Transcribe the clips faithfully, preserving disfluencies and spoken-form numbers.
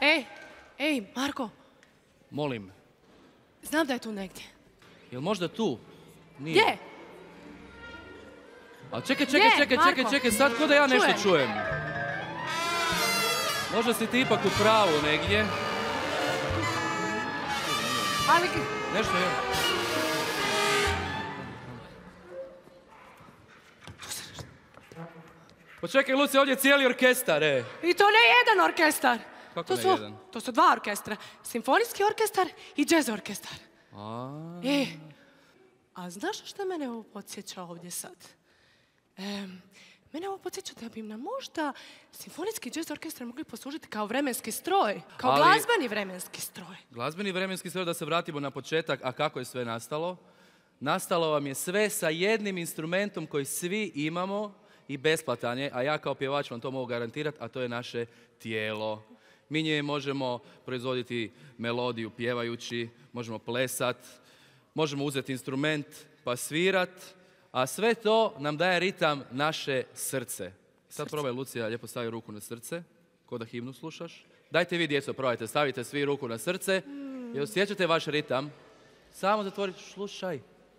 Ej, ej, Marko. Molim. Znam da je tu negdje. Jel možda tu? Nije. Gdje? A čekaj, čekaj, čekaj, čekaj, čekaj, sad ko da ja nešto čujem. Možda si ti ipak u pravu negdje. Ali... Nešto je. Pa čekaj, Luci, ovdje je cijeli orkestar, e. I to ne jedan orkestar. Kako ne jedan? To su dva orkestra. Simfonijski orkestar i džez orkestar. E, a znaš što mene ovo podsjeća ovdje sad? Mene ovo podsjeća da bi nam možda simfonijski džez orkestar mogli poslužiti kao vremenski stroj. Kao glazbeni vremenski stroj. Glazbeni vremenski stroj, da se vratimo na početak, a kako je sve nastalo? Nastalo vam je sve sa jednim instrumentom koji svi imamo i besplatan je, a ja kao pjevač vam to mogu garantirati, a to je naše tijelo. Mi njime možemo proizvoditi melodiju pjevajući, možemo plesat, možemo uzeti instrument pa svirat, a sve to nam daje ritam naše srce. Sad probaj, Lucija, lijepo stavi ruku na srce, ko da himnu slušaš. Dajte vi, djeco, probajte, stavite svi ruku na srce i osjećate vaš ritam. Samo zatvorite, slušaj.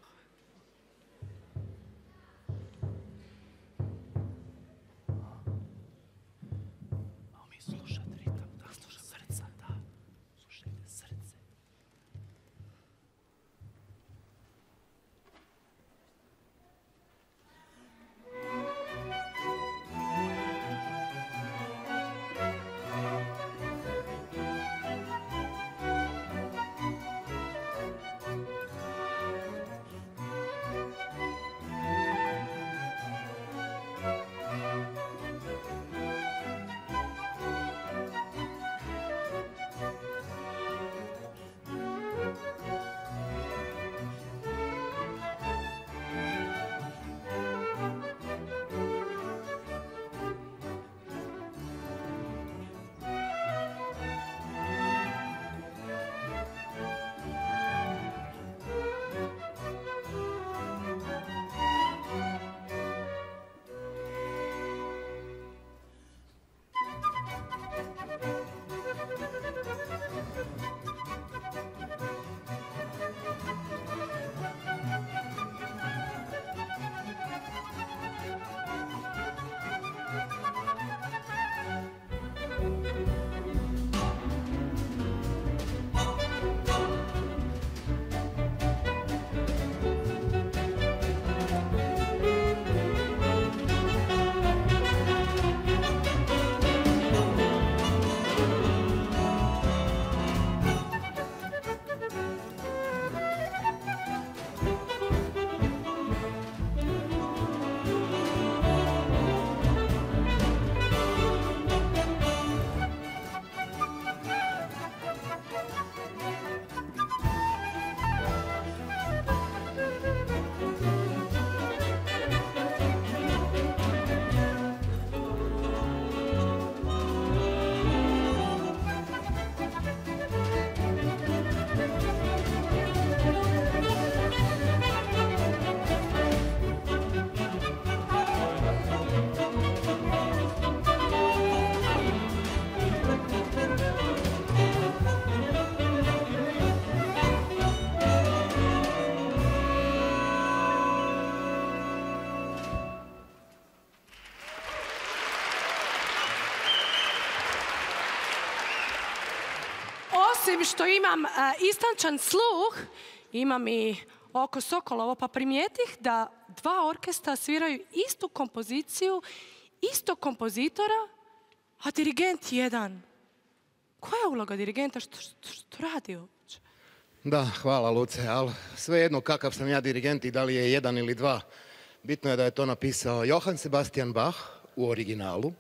Osim što imam istančan sluh, imam i oko sokolovo, pa primijetih da dva orkestra sviraju istu kompoziciju, istog kompozitora, a dirigent jedan. Koja je uloga dirigenta? Što, što, što radi uopće? Da, hvala Luce, ali svejedno kakav sam ja dirigent i da li je jedan ili dva. Bitno je da je to napisao Johann Sebastian Bach u originalu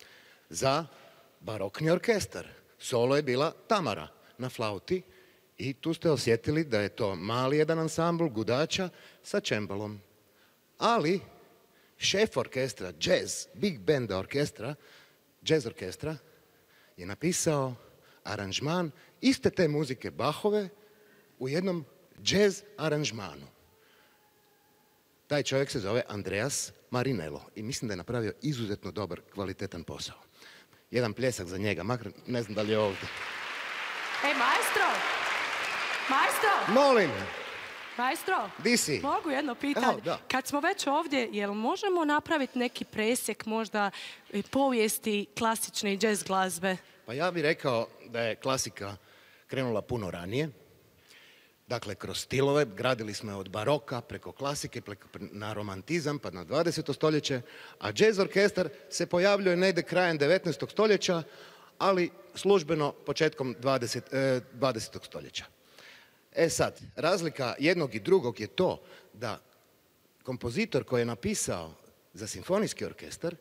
za barokni orkestar. Solo je bila Tamara na flauti i tu ste osjetili da je to mali jedan ansambl gudača sa čembalom. Ali šef orkestra, jazz, big band orkestra, jazz orkestra, je napisao aranžman iste te muzike Bachove u jednom jazz aranžmanu. Taj čovjek se zove Andreas Marinello i mislim da je napravio izuzetno dobar, kvalitetan posao. jedan pljesak za njega, makar ne znam da li je ovdje. Ej, maestro! Maestro! Molim! Maestro! Di si? Mogu jedno pitanje? Evo, da. Kad smo već ovdje, jel možemo napraviti neki presjek možda e, povijesti klasične i jazz glazbe? Pa ja bih rekao da je klasika krenula puno ranije. Dakle, kroz stilove, gradili smo je od baroka preko klasike, preko, na romantizam, pa na dvadeseto stoljeće, a jazz orkestar se pojavljuje negdje krajem devetnaestog stoljeća, ali službeno početkom dvadesetog stoljeća. E sad, razlika jednog i drugog je to da kompozitor koji je napisao za simfonijski orkestar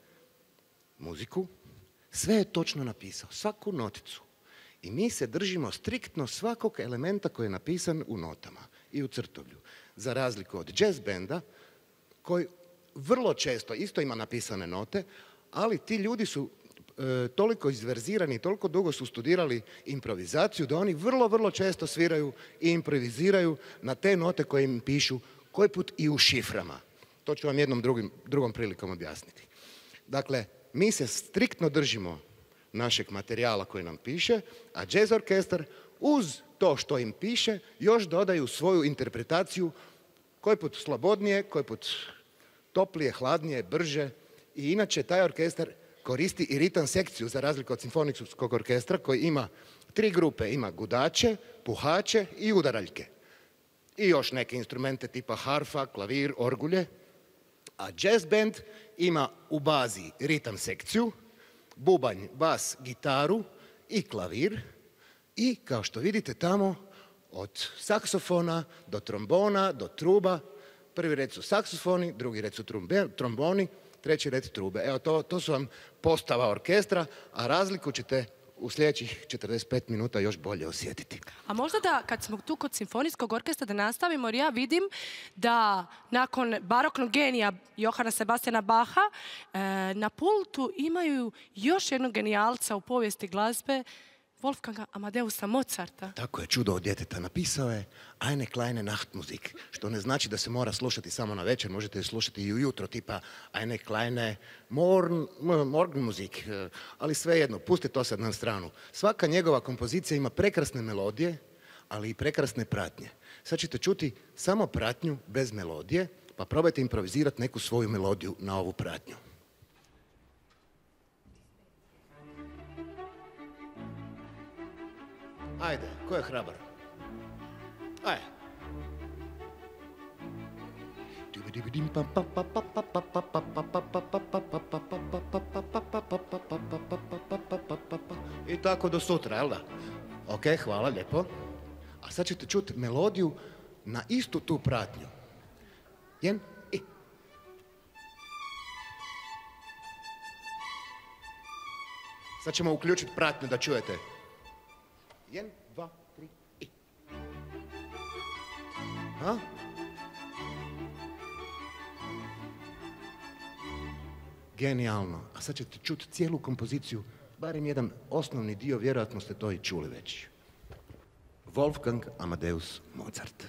muziku, sve je točno napisao, svaku noticu. I mi se držimo striktno svakog elementa koji je napisan u notama i u crtovlju. Za razliku od jazz benda, koji vrlo često isto ima napisane note, ali ti ljudi su e, toliko izverzirani, toliko dugo su studirali improvizaciju, da oni vrlo, vrlo često sviraju i improviziraju na te note koje im pišu, koji put i u šiframa. To ću vam jednom drugim, drugom prilikom objasniti. Dakle, mi se striktno držimo našeg materijala koji nam piše, a jazz orkestar uz to što im piše još dodaju svoju interpretaciju, koji put slobodnije, koji put toplije, hladnije, brže. I inače taj orkestar koristi i ritam sekciju za razliku od simfonijskog orkestra koji ima tri grupe, ima gudače, puhače i udaraljke. I još neke instrumente tipa harfa, klavir, orgulje. A jazz band ima u bazi ritam sekciju, bubanj, bas, gitaru i klavir i kao što vidite tamo od saksofona do trombona do truba, prvi red su saksofoni, drugi red su trumbe, tromboni, treći red trube. Evo to, to su vam postava orkestra, a razliku ćete u sljedećih četrdeset pet minuta još bolje osjetiti. A možda da, kad smo tu kod simfonijskog orkestra, da nastavimo, jer ja vidim da nakon baroknog genija Johana Sebastiana Bacha e, na pultu imaju još jednog genijalca u povijesti glazbe, Wolfganga Amadeusa Mozarta. Tako je, čudo od djeteta. Napisao je Eine kleine Nachtmusik, što ne znači da se mora slušati samo na večer, možete je slušati i ujutro, tipa Eine kleine Morgen, Morgenmusik, ali svejedno, pustite to sad na stranu. Svaka njegova kompozicija ima prekrasne melodije, ali i prekrasne pratnje. Sad ćete čuti samo pratnju bez melodije, pa probajte improvizirati neku svoju melodiju na ovu pratnju. Ajde, ko je hrabar? Ajde. I tako do sutra, jel da? Ok, hvala, lijepo. A sad ćete čuti melodiju na istu tu pratnju. Jen, i. Sad ćemo uključiti pratnju da čujete. Jen, dva, tri, i. A? Genijalno. A sad ćete čuti cijelu kompoziciju, barem jedan osnovni dio, vjerojatno ste to i čuli već. Wolfgang Amadeus Mozart.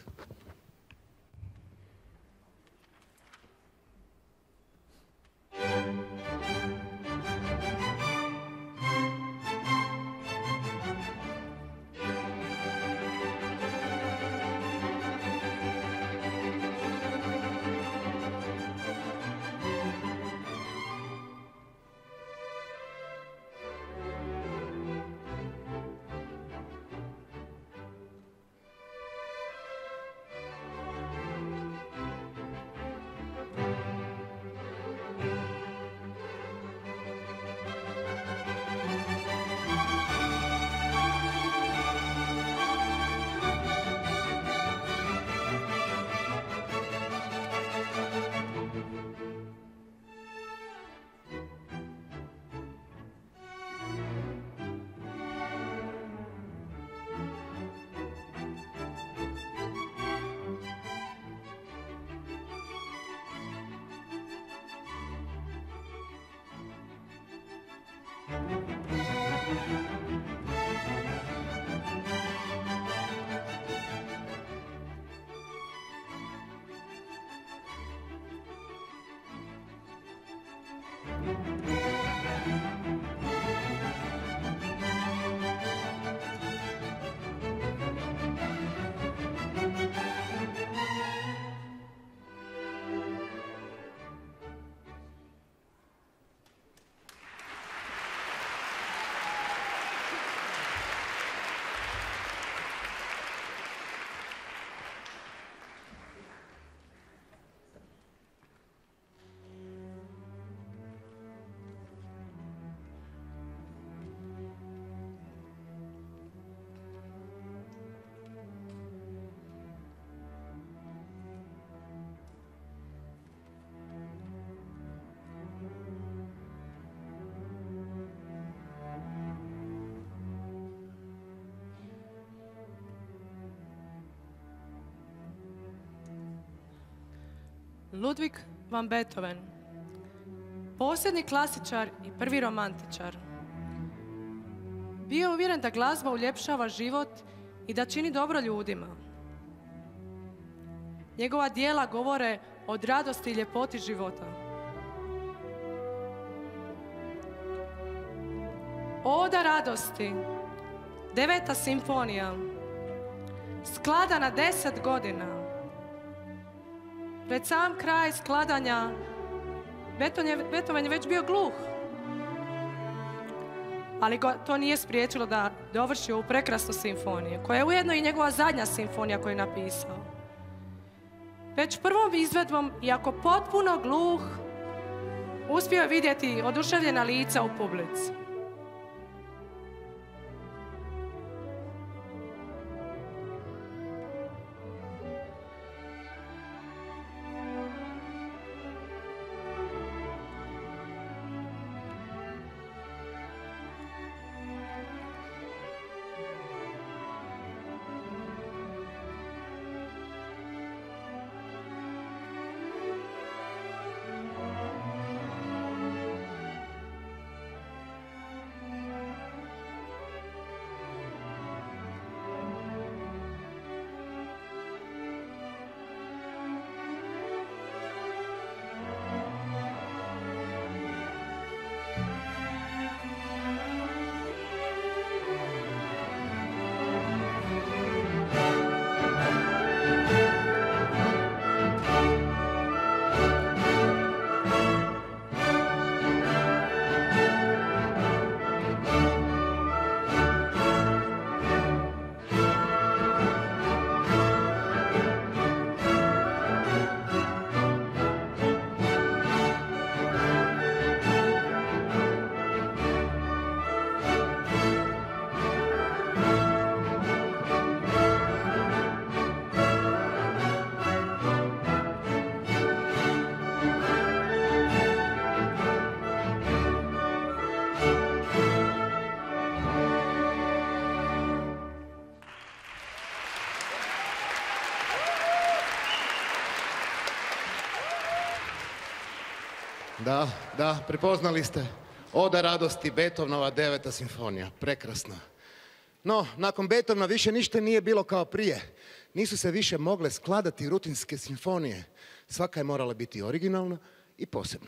Ludwig van Beethoven, posljednji klasičar i prvi romantičar. Bio je uvjeren da glazba uljepšava život i da čini dobro ljudima. Njegova djela govore od radosti i ljepoti života. Oda radosti, deveta simfonija, skladana deset godina. Pred sam kraj skladanja Beethoven je već bio gluh, ali ga to nije spriječilo da dovrši ovu prekrasnu simfoniju, koja je ujedno i njegova zadnja simfonija koju je napisao. Već prvom izvedbom, iako potpuno gluh, uspio je vidjeti oduševljena lica u publici. Da, da, prepoznali ste. Oda radosti, Beethovenova deveta simfonija. Prekrasna. No, nakon Beethovena više ništa nije bilo kao prije. Nisu se više mogle skladati rutinske simfonije. Svaka je morala biti originalna i posebna.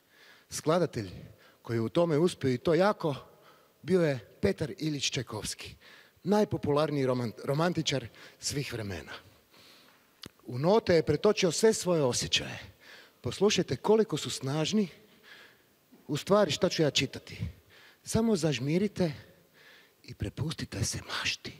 Skladatelj koji je u tome uspio i to jako, bio je Petar Iljić Čajkovski. Najpopularniji romantičar svih vremena. U note je pretočio sve svoje osjećaje. Poslušajte koliko su snažni. U stvari, šta ću ja čitati? Samo zažmirite i prepustite se mašti.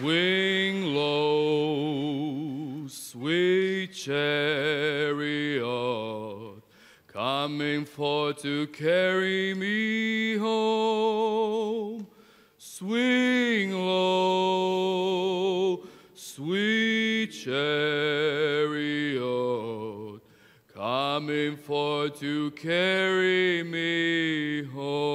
Swing low, sweet chariot, coming for to carry me home. Swing low, sweet chariot, coming for to carry me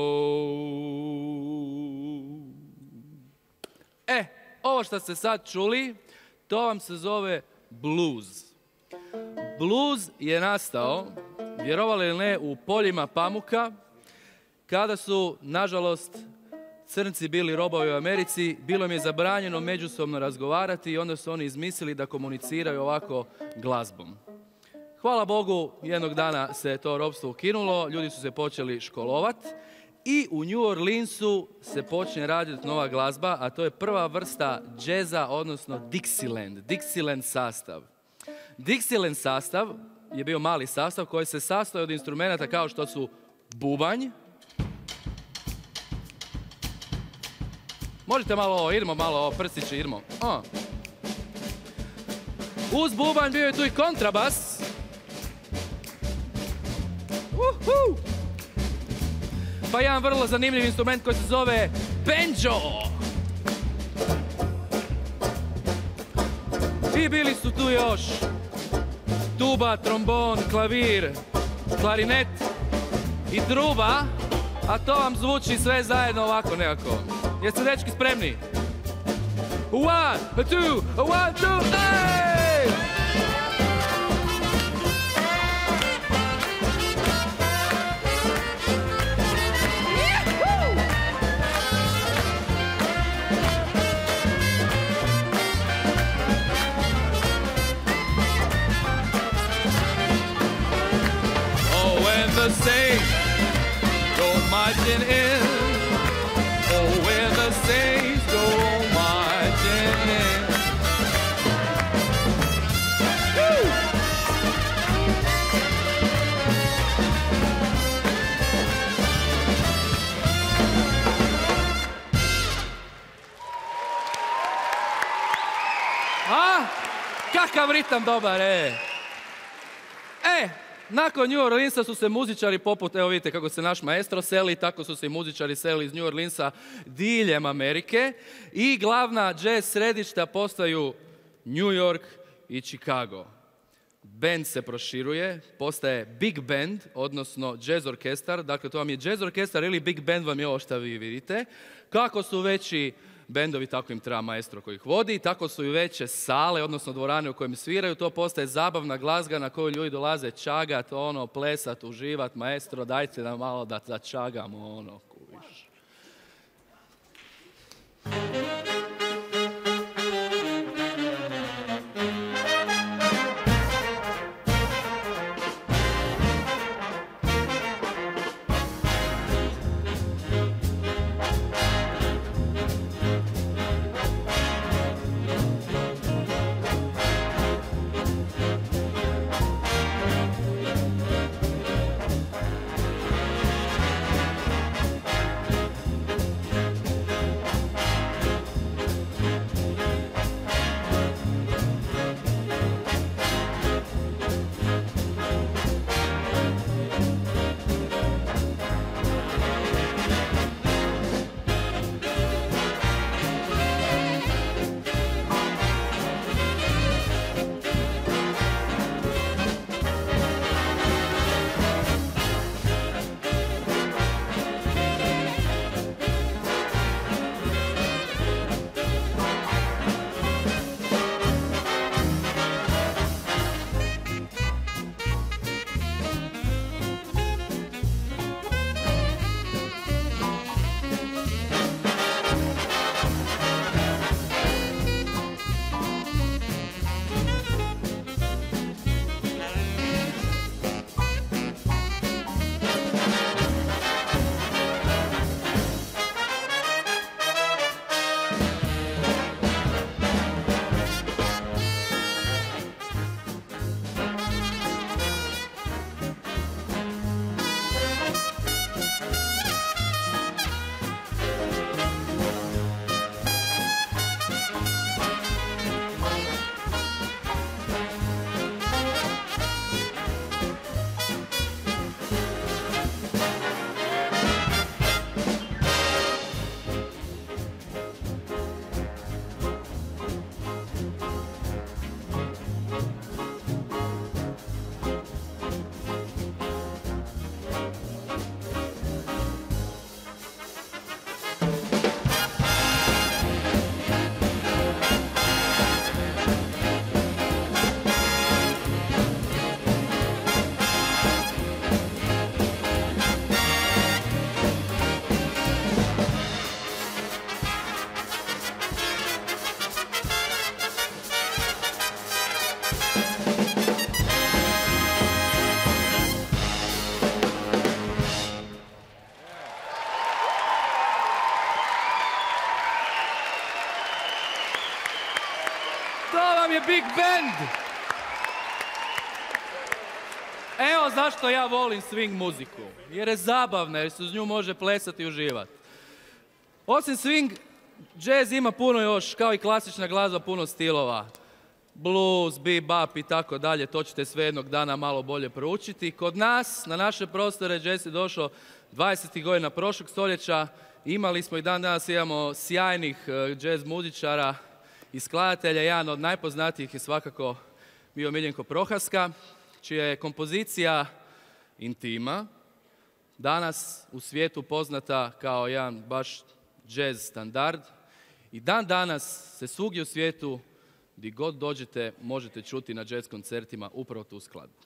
home. E, ovo što ste sad čuli, to vam se zove blues. Blues je nastao, vjerovali ili ne, u poljima pamuka, kada su, nažalost, crnci bili robovi u Americi, bilo im je zabranjeno međusobno razgovarati i onda su oni izmislili da komuniciraju ovako glazbom. Hvala Bogu, jednog dana se to ropstvo ukinulo, ljudi su se počeli školovati i u New Orleansu se počne raditi nova glazba, a to je prva vrsta džeza, odnosno Dixieland, Dixieland sastav. Dixieland sastav je bio mali sastav koji se sastoji od instrumenta kao što su bubanj. Možete malo ovo, idemo malo ovo, prstići, idemo. O. Uz bubanj bio je tu i kontrabas. Uhu. Pa jedan vrlo zanimljiv instrument koji se zove banjo. I bili su tu još tuba, trombon, klavir, klarinet i truba, a to vam zvuči sve zajedno ovako nekako. Jeste dečki spremni? One, two, one, two, hey! Oh, when the saints go marching in, oh, when the saints go marching in. Woo! A? Kakav ritam dobar, e! E! Nakon New Orleansa su se muzičari poput, evo vidite kako se naš maestro seli, tako su se i muzičari seli iz New Orleansa diljem Amerike i glavna jazz središta postaju New York i Chicago. Band se proširuje, postaje big band, odnosno jazz orkestar, dakle to vam je jazz orkestar ili big band vam je ovo što vi vidite. Kako su veći bendovi, tako im treba maestro koji ih vodi, tako su i veće sale, odnosno dvorane u kojim sviraju, to postaje zabavna glazga na koju ljudi dolaze čagat, ono, plesat, uživat, maestro, dajte nam malo da začagamo, ono, kuviš. band! Evo zašto ja volim swing muziku. Jer je zabavna, jer se uz nju može plesati i uživati. Osim swing, jazz ima puno još, kao i klasična glazba, puno stilova. Blues, bebop i tako dalje, to ćete sve jednog dana malo bolje proučiti. Kod nas, na naše prostore, jazz je došao dvadesetih godina prošlog stoljeća. Imali smo i dan danas imamo sjajnih jazz muzičara i skladatelja. Jedan od najpoznatijih je svakako bio Miljenko Prohaska, čija je kompozicija Intima danas u svijetu poznata kao jedan baš jazz standard. I dan danas se svugdje u svijetu, gdje god dođete, možete čuti na jazz koncertima upravo tu skladbu.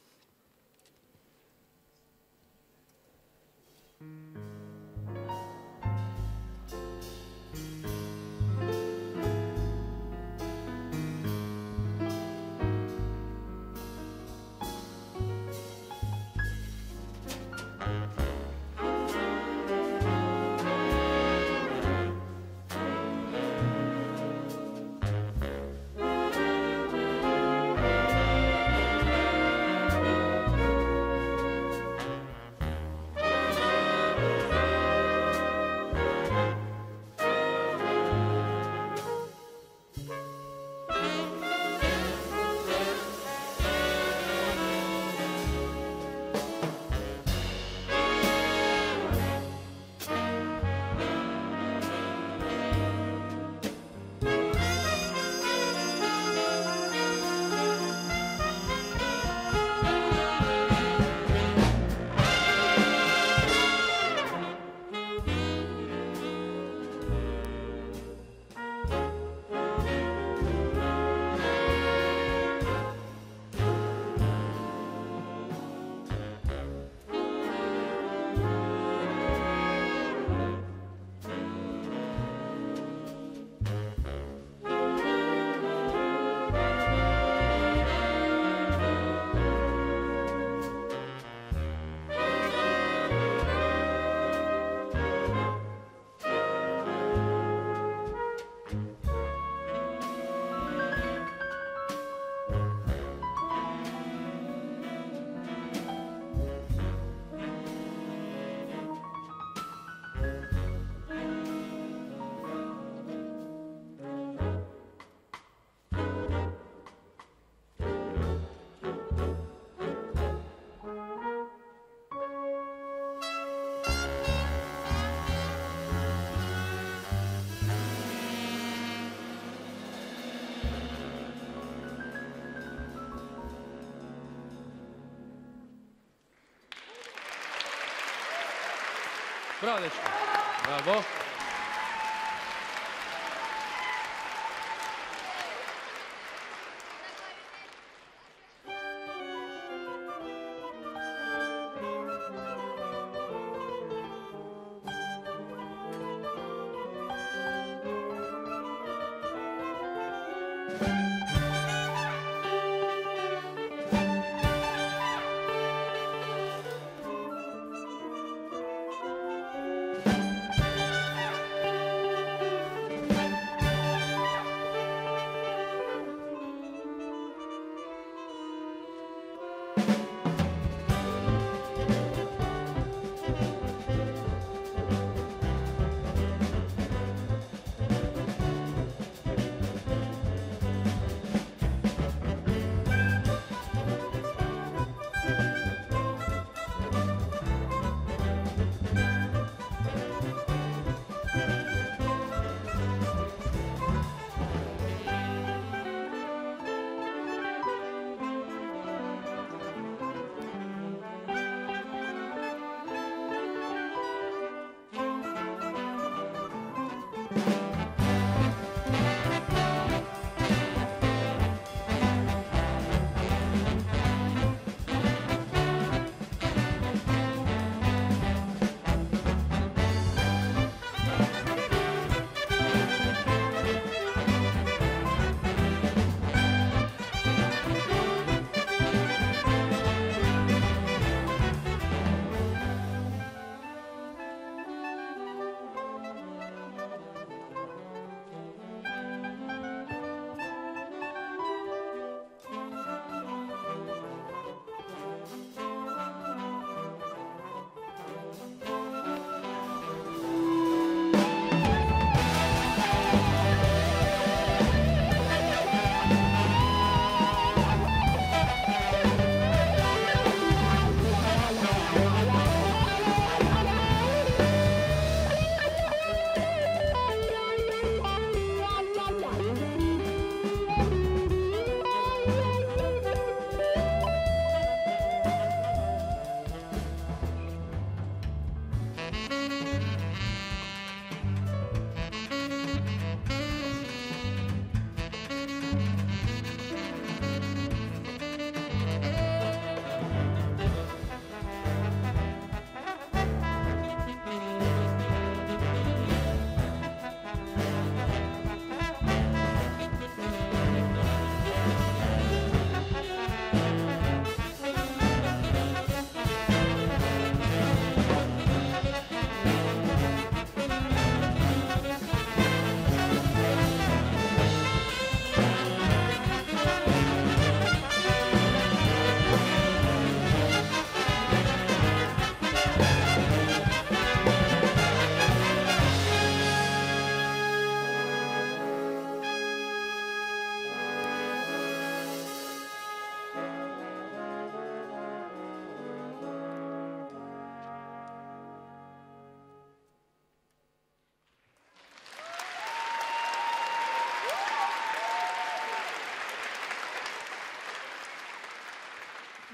Bravo, dečko. Bravo.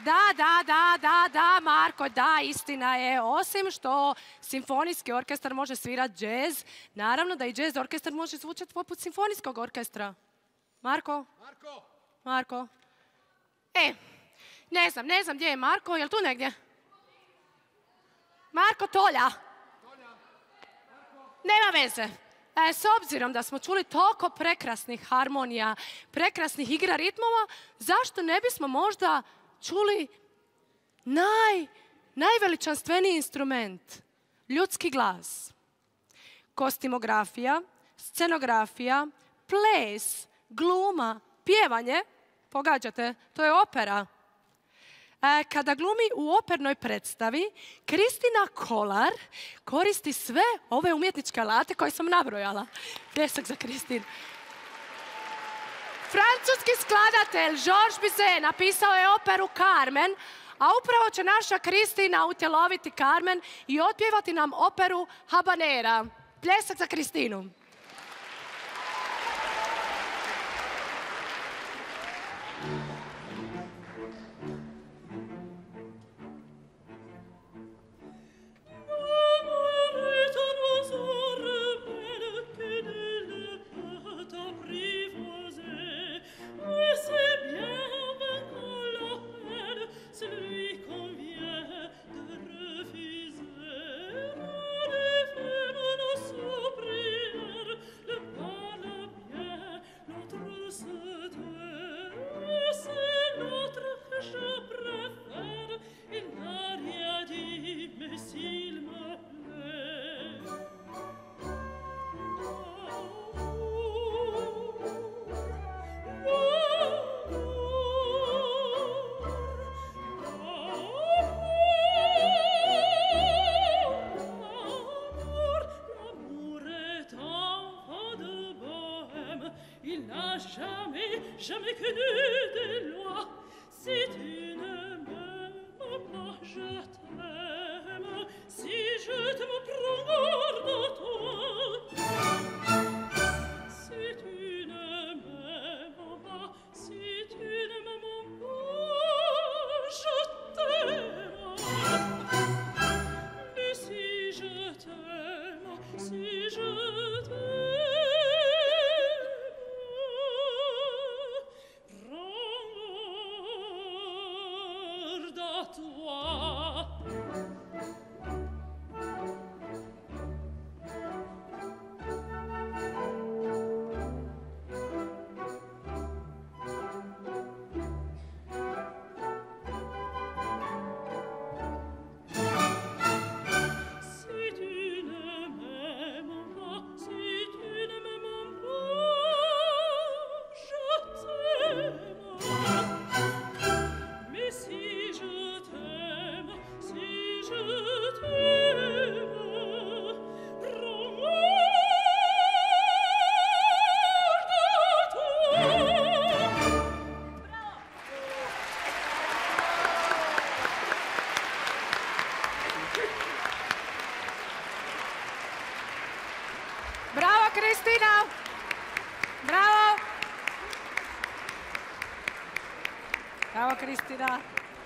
Da, da, da, da, da, Marko, da, istina je. Osim što simfonijski orkestar može svirati džez, naravno da i džez orkestar može zvučati poput simfonijskog orkestra. Marko? Marko! Marko? E, ne znam, ne znam gdje je Marko, je li tu negdje? Marko Tolja? Nema veze. E, s obzirom da smo čuli toliko prekrasnih harmonija, prekrasnih igra ritmova, zašto ne bismo možda čuli naj, najveličanstveniji instrument, ljudski glas. Kostimografija, scenografija, ples, gluma, pjevanje, pogađate, to je opera. E, kada glumi u opernoj predstavi, Kristina Kolar koristi sve ove umjetničke alate koje sam nabrojala. Pljesak za Kristinu. Francuski skladatelj Georges Bizet napisao je operu Carmen, a upravo će naša Kristina utjeloviti Carmen i otpjevati nam operu Habanera. Pljesak za Kristinu. Kristina! Bravo! Bravo, Kristina.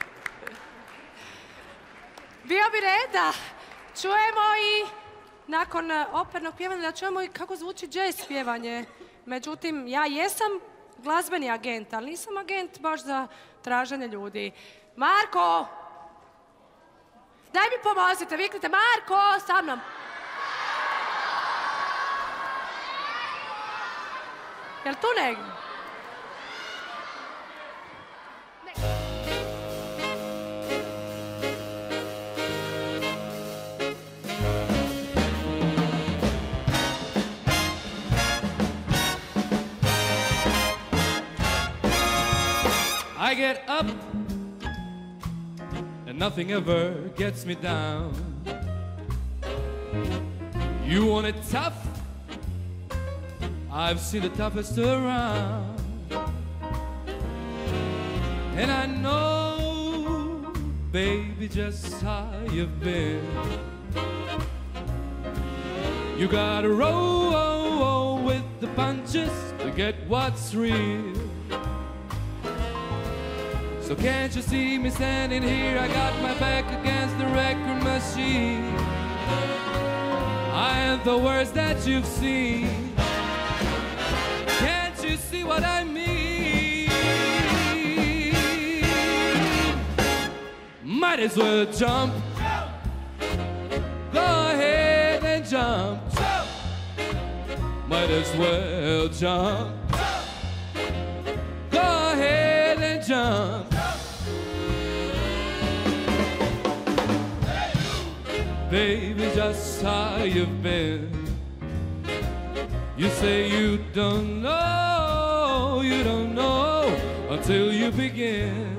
Bio bi red da čujemo i nakon opernog pjevanja da čujemo i kako zvuči jazz pjevanje. Međutim, ja jesam glazbeni agent, ali nisam agent baš za traženje ljudi. Marko! Daj mi pomozite, viknite Marko, sa mnom. Jel tu negdje? I get up and nothing ever gets me down. You want it tough? I've seen the toughest around. And I know, baby, just how you've been. You gotta roll with the punches to get what's real. So can't you see me standing here? I got my back against the record machine. I am the worst that you've seen. Can't you see what I mean? Might as well jump. Go ahead and jump. Might as well jump. Go ahead and jump. Baby, just how you've been. You say you don't know, you don't know until you begin.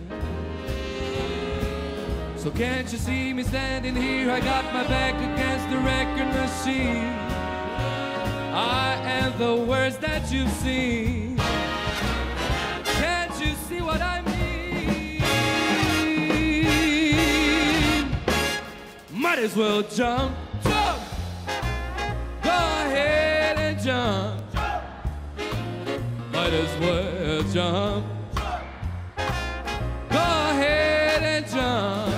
So can't you see me standing here? I got my back against the record machine. I am the worst that you've seen. Can't you see what I mean? Might as well jump, jump. Go ahead and jump. Might as well jump. Go ahead and jump.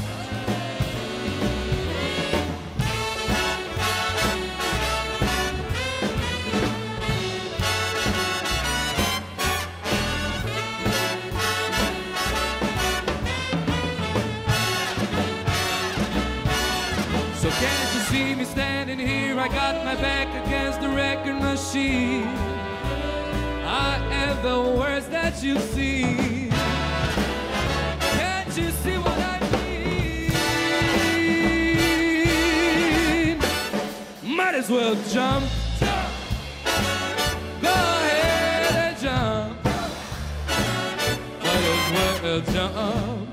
So can't you see me standing here? I got my back against the record machine. I am the worst that you've seen. Can't you see what I mean? Might as well jump. Go ahead and jump. Might as well jump.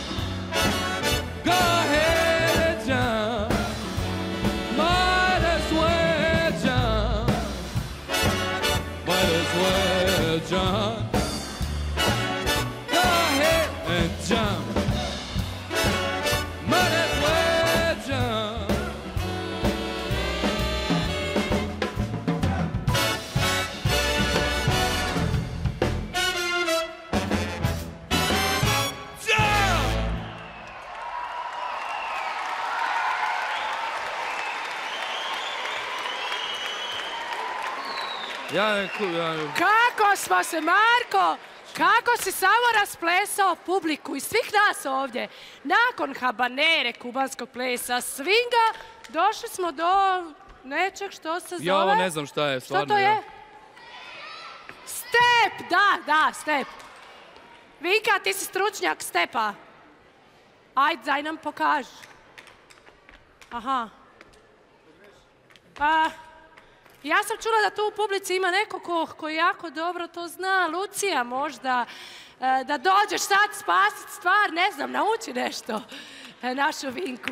Go ahead and jump. Might as well jump. Might as well jump. Go ahead and jump. Might as well jump. Jump! Ja, cool, ja. Kako smo se, Marko, kako si samo rasplesao publiku i svih nas ovdje. Nakon habanere, kubanskog plesa, swinga, došli smo do nečeg što se zove... Ja ovo ne znam šta je, stvarno. Što to je? Step, da, da, step. Vinka, ti si stručnjak stepa. Ajde, daj nam pokaži. Aha. A, ja sam čula da tu u publici ima neko ko, koji jako dobro to zna. Lucija možda, e, da dođeš sad spasit stvar, ne znam, nauči nešto e, našu Vinku.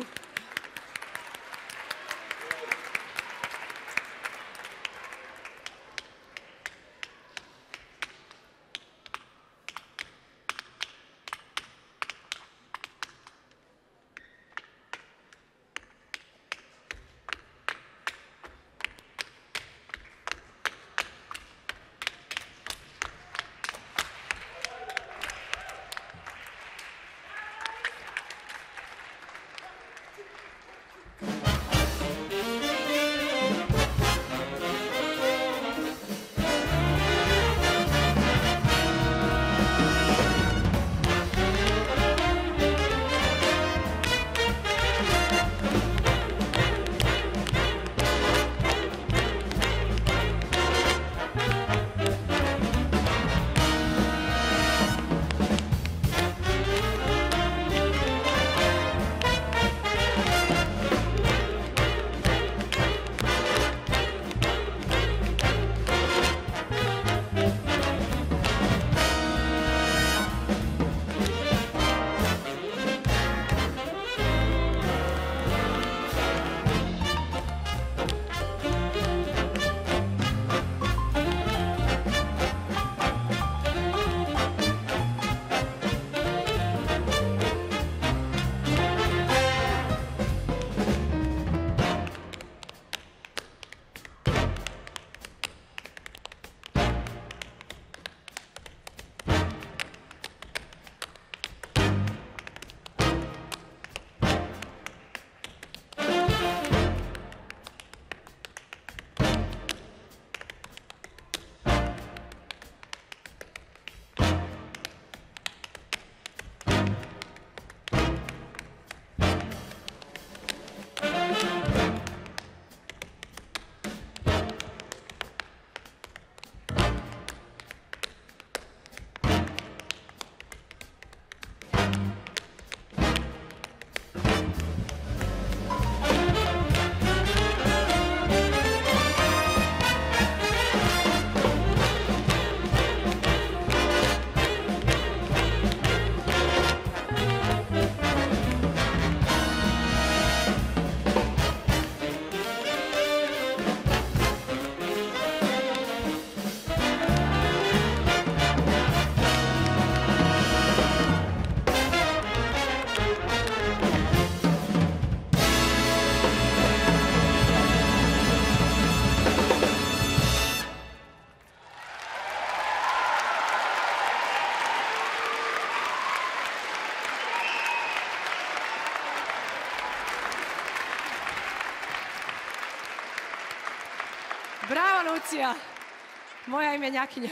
Bravo, Lucija. Moja imenjakinja.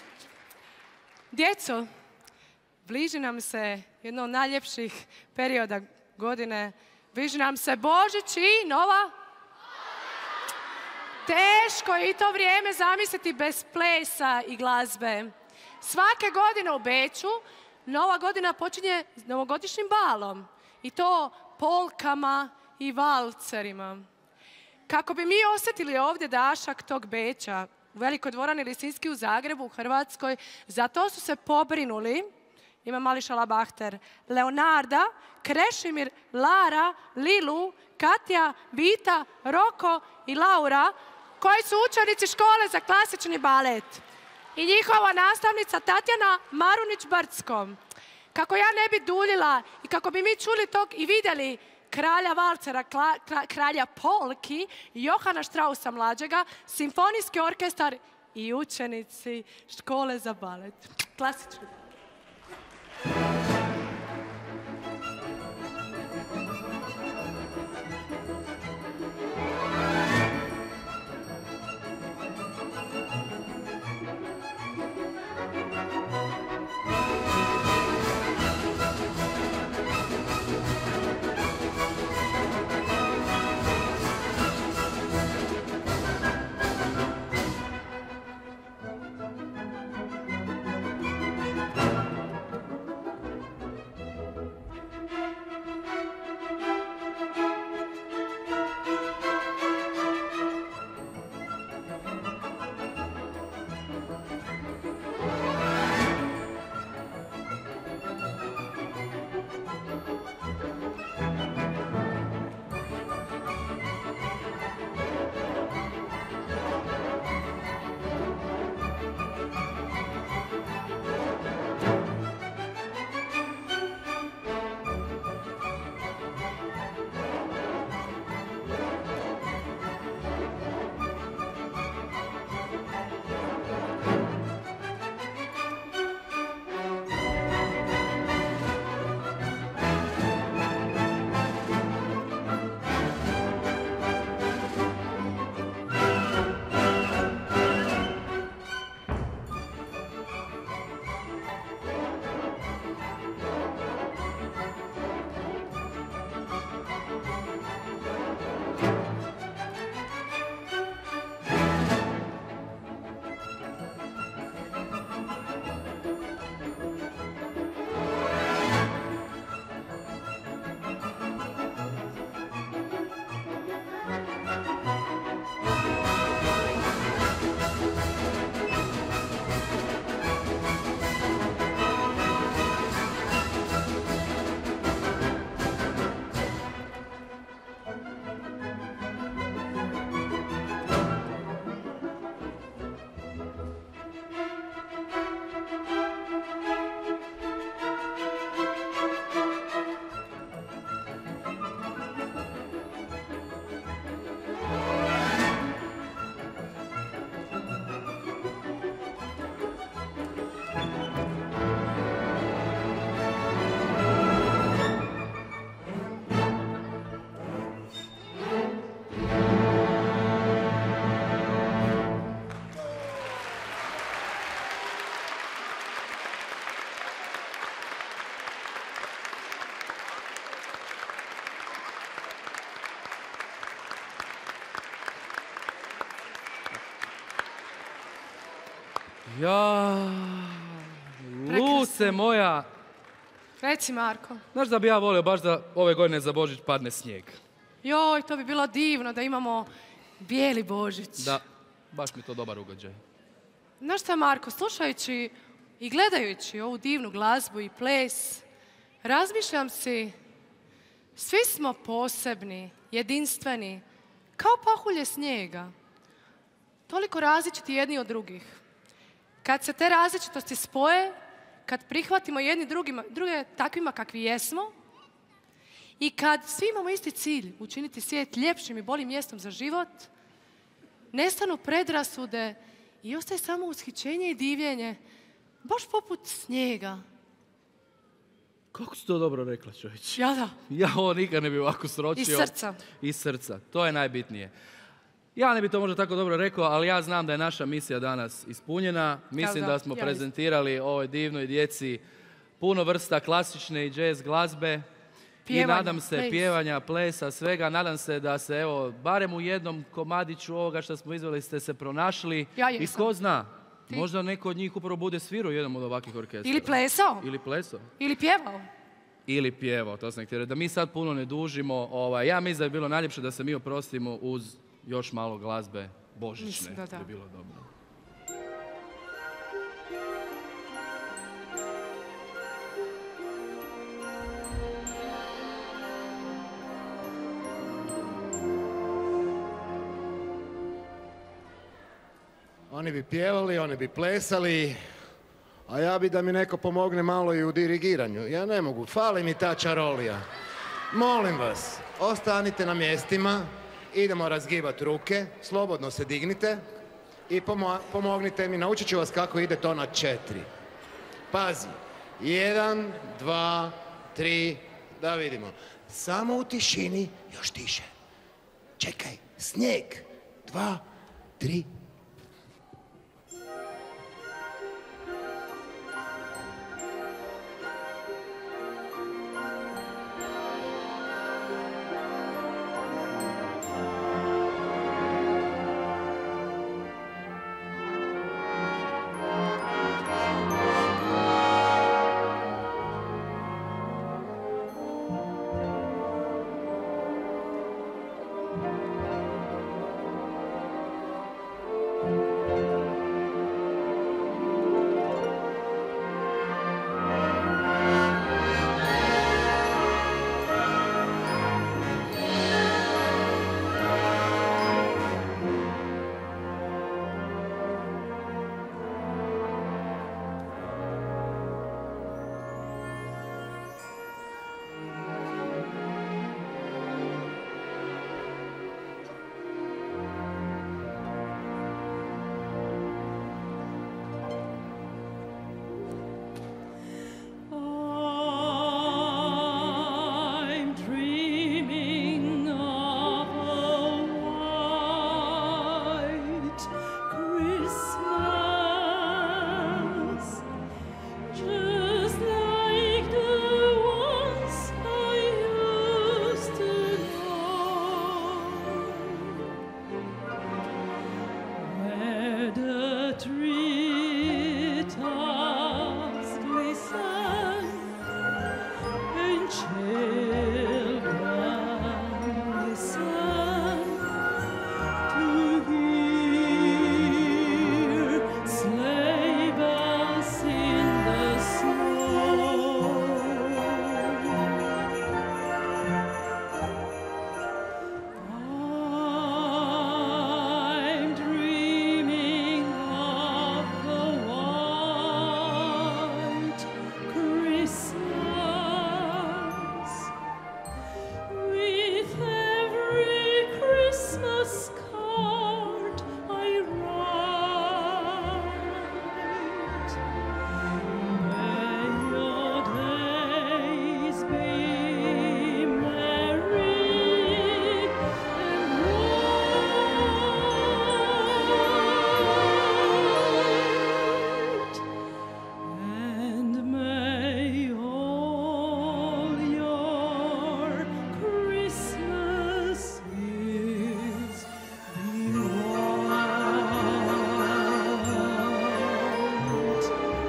Djeco, bliži nam se jedno od najljepših perioda godine. Bliži nam se Božić i Nova. Teško je i to vrijeme zamisliti bez plesa i glazbe. Svake godine u Beču Nova godina počinje s novogodišnjim balom. I to polkama i valcerima. Kako bi mi osjetili ovdje dašak tog Beča u velikoj dvorani Lisinski u Zagrebu, u Hrvatskoj, za to su se pobrinuli, ima mali šalabahter, Leonarda, Krešimir, Lara, Lilu, Katja, Vita, Roko i Laura, koji su učenici škole za klasični balet. I njihova nastavnica Tatjana Marunić-Brcko. Kako ja ne bi duljila i kako bi mi čuli tog i vidjeli kralja valcera, kla, kla, kralja polki, Johana Strausa mlađega, simfonijski orkestar i učenici škole za balet. Klasični. Ja, Luce moja. Reci, Marko. Znaš da bi ja volio baš da ove godine za Božić padne snijeg. Joj, to bi bilo divno da imamo bijeli Božić. Da, baš mi to dobar ugođaj. Znaš šta, Marko, slušajući i gledajući ovu divnu glazbu i ples, razmišljam si, svi smo posebni, jedinstveni, kao pahulje snijega. Toliko različiti jedni od drugih. Kad se te različitosti spoje, kad prihvatimo jedni drugima, druge takvima kakvi jesmo i kad svi imamo isti cilj, učiniti svijet ljepšim i boljim mjestom za život, nestanu predrasude i ostaje samo ushićenje i divljenje, baš poput snijega. Kako si to dobro rekla, čovječ? Ja da. Ja ovo nikad ne bi ovako sročio. Iz srca. Iz srca. To je najbitnije. Ja ne bi to možda tako dobro rekao, ali ja znam da je naša misija danas ispunjena. Mislim da, da smo ja prezentirali ovoj divnoj djeci puno vrsta klasične i jazz glazbe. Pjevanja, I nadam se ples. pjevanja, plesa, svega. Nadam se da se, evo, barem u jednom komadiću ovoga što smo izveli ste se pronašli. Ja I jesam. ko zna, Ti? možda neko od njih upravo bude svirao u jednom od ovakvih orkestara. Ili plesao. Ili plesao. Ili pjevao. Ili pjevao, to sam htio reći. Da mi sad puno ne dužimo. Ovaj, ja mislim da bi bilo najljepše da se mi oprostimo uz još malo glazbe božićne. Mislim da da. Bi bilo dobro. Oni bi pjevali, oni bi plesali, a ja bi da mi neko pomogne malo i u dirigiranju. Ja ne mogu, fali mi ta čarolija. Molim vas, ostanite na mjestima, idemo razgibati ruke, slobodno se dignite i pomo- pomognite mi, naučit ću vas kako ide to na četiri. Pazi, jedan, dva, tri, da vidimo. Samo u tišini, još tiše. Čekaj, snijeg, dva, tri. I'm dreaming of a white Christmas, just like the ones I used to know, where the treetops glisten and children listen to hear sleigh bells in the snow. I'm dreaming of the white Christmas, with every Christmas card I write. May your days be merry and bright, and may all your Christmases be white.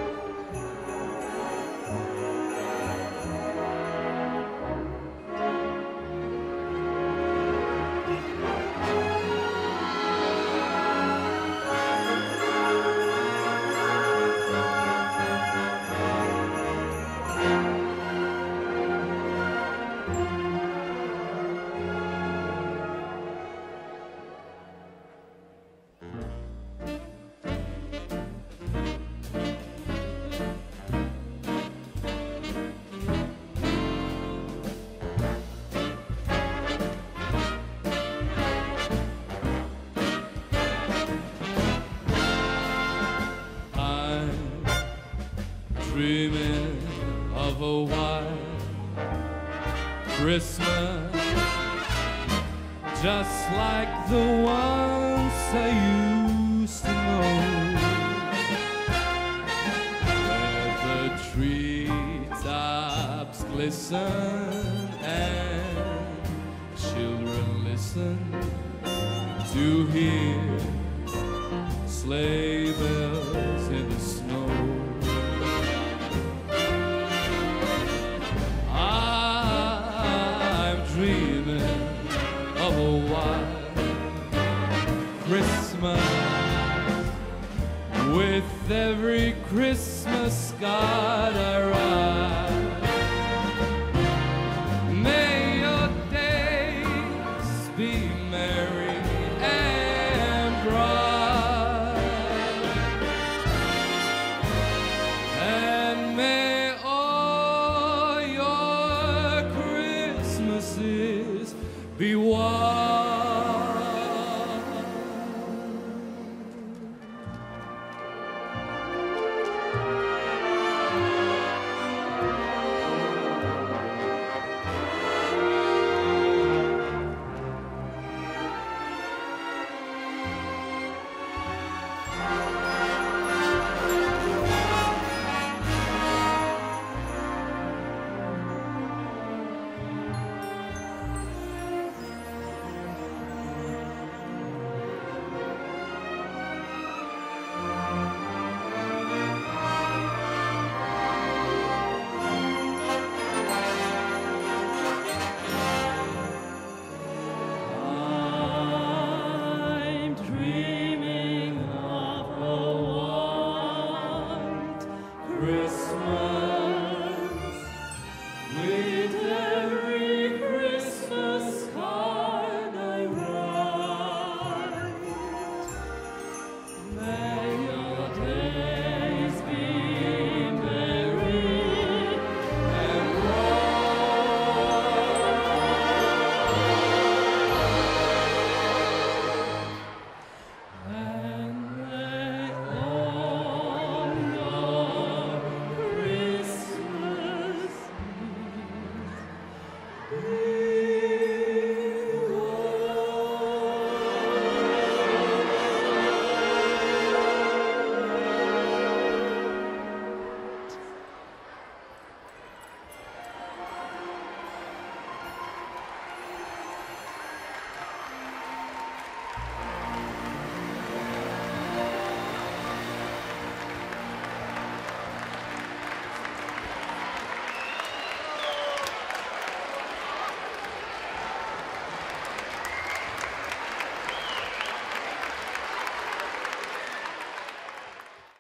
I'm dreaming of a white Christmas, just like the ones I used to know, where the treetops glisten and children listen to hear sleigh bells in the snow. I'm dreaming of a white Christmas, with every Christmas card I write. May your days be merry and bright, and may all your Christmases be white.